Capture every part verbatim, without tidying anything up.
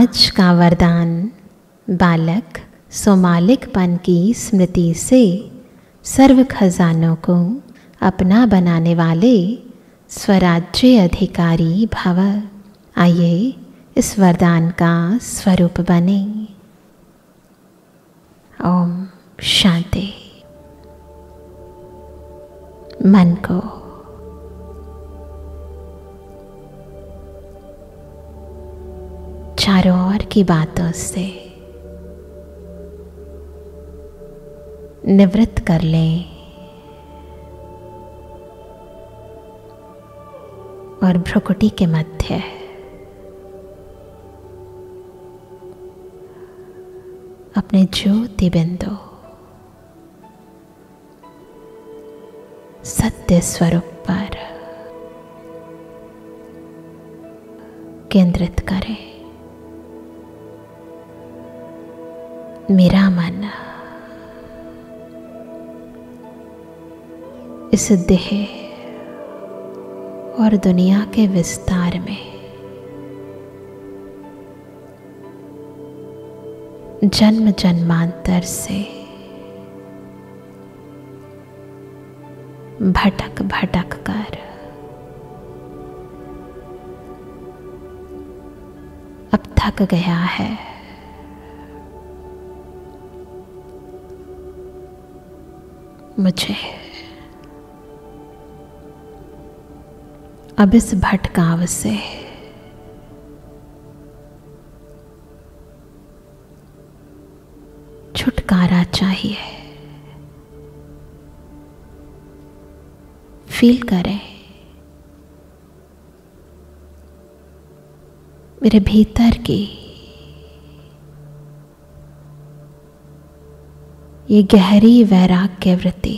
आज का वरदान बालक सोमालिकपन की स्मृति से सर्व खजानों को अपना बनाने वाले स्वराज्य अधिकारी भव। आइए इस वरदान का स्वरूप बने। ओम शांति। मन को चारों ओर की बातों से निवृत्त कर लें और भ्रुकुटी के मध्य अपने ज्योति बिंदु सत्य स्वरूप पर केंद्रित करें। मेरा मन इस देह और दुनिया के विस्तार में जन्म जन्मांतर से भटक भटक कर अब थक गया है। मुझे अब इस भटकाव से छुटकारा चाहिए। फील करें मेरे भीतर की ये गहरी वैराग्य वृत्ति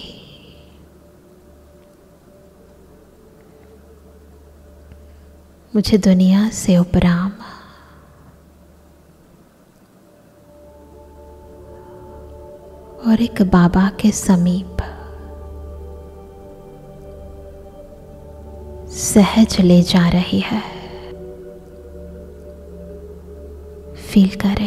मुझे दुनिया से उपराम और एक बाबा के समीप सहज ले जा रही है। फील करें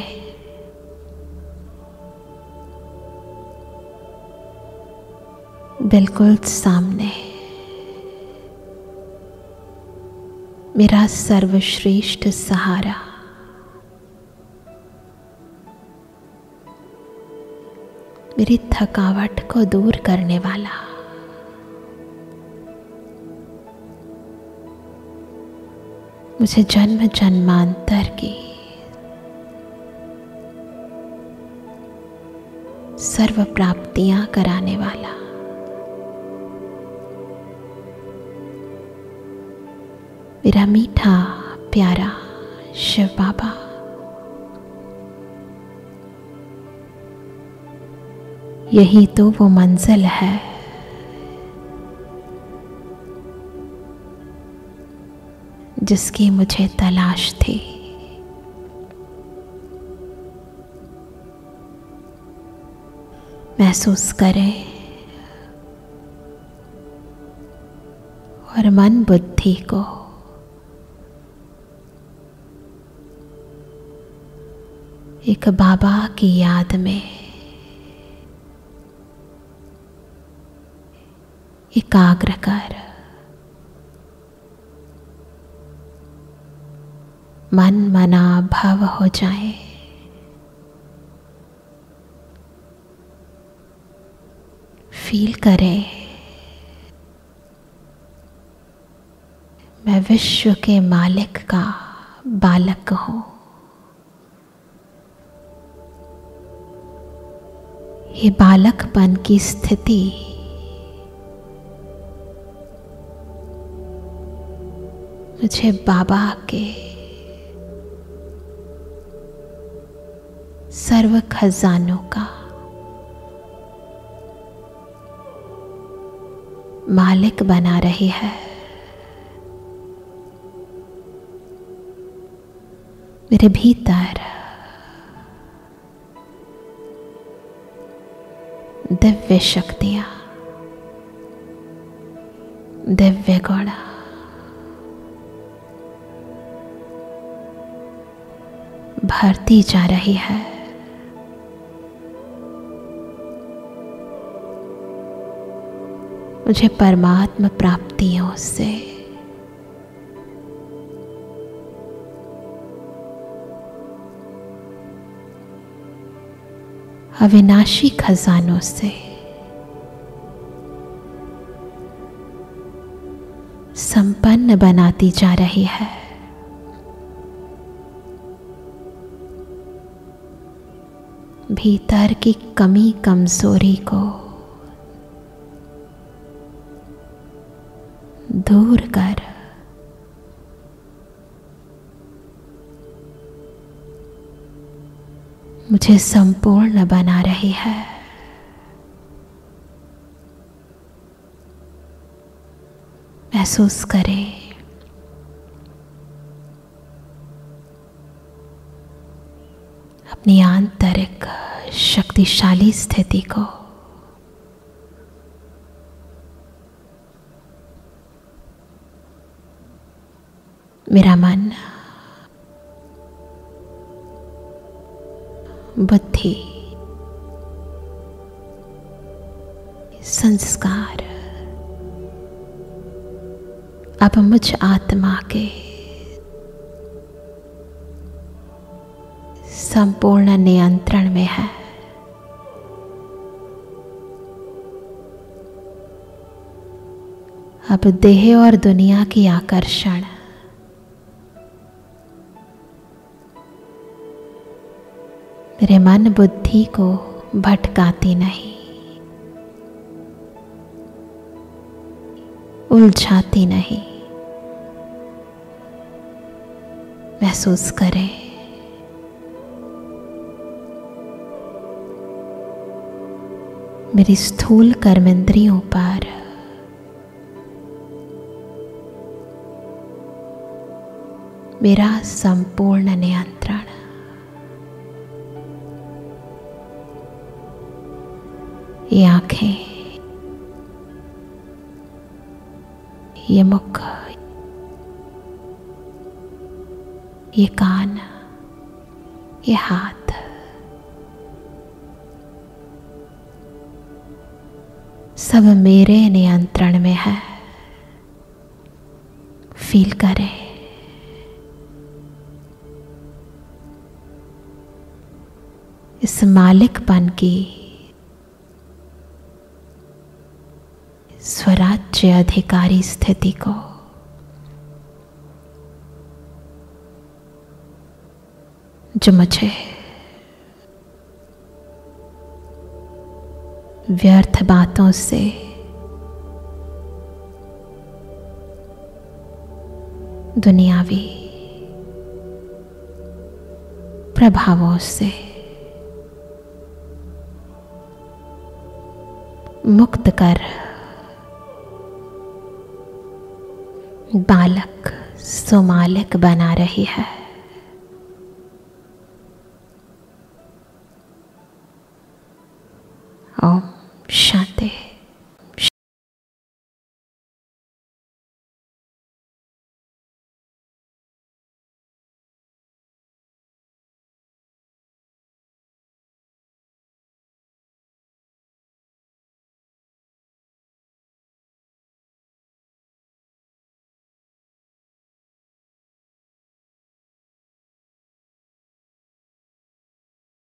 बिल्कुल सामने मेरा सर्वश्रेष्ठ सहारा मेरी थकावट को दूर करने वाला मुझे जन्म जन्मांतर की सर्व प्राप्तियां कराने वाला मेरा मीठा प्यारा शिव बाबा यही तो वो मंजिल है जिसकी मुझे तलाश थी। महसूस करें और मन बुद्धि को एक बाबा की याद में एकाग्र कर मन मना भव हो जाए। फील करें मैं विश्व के मालिक का बालक हूं। ये बालकपन की स्थिति मुझे बाबा के सर्व खजानों का मालिक बना रही है। मेरे भीतर दिव्य शक्तियां, दिव्य गुण भरती जा रही है। मुझे परमात्मा प्राप्तियों से अविनाशी खजानों से संपन्न बनाती जा रही है। भीतर की कमी कमजोरी को दूर कर मुझे संपूर्ण बना रही है। महसूस करें अपनी आंतरिक शक्तिशाली स्थिति को। मेरा मन, बुद्धि, संस्कार अब मुझ आत्मा के संपूर्ण नियंत्रण में है। अब देह और दुनिया की आकर्षण मेरे मन बुद्धि को भटकाती नहीं, उलझाती नहीं। महसूस करें मेरी स्थूल कर्मेंद्रियों पर मेरा संपूर्ण नियंत्रण। ये आंखें, ये मुख, ये कान, ये हाथ, सब मेरे नियंत्रण में है। फील करें इस मालिकपन की, स्वराज्य अधिकारी स्थिति को। जो मुझे व्यर्थ बातों से, दुनियावी प्रभावों से मुक्त कर बालक सुमालिक बना रही है। ओम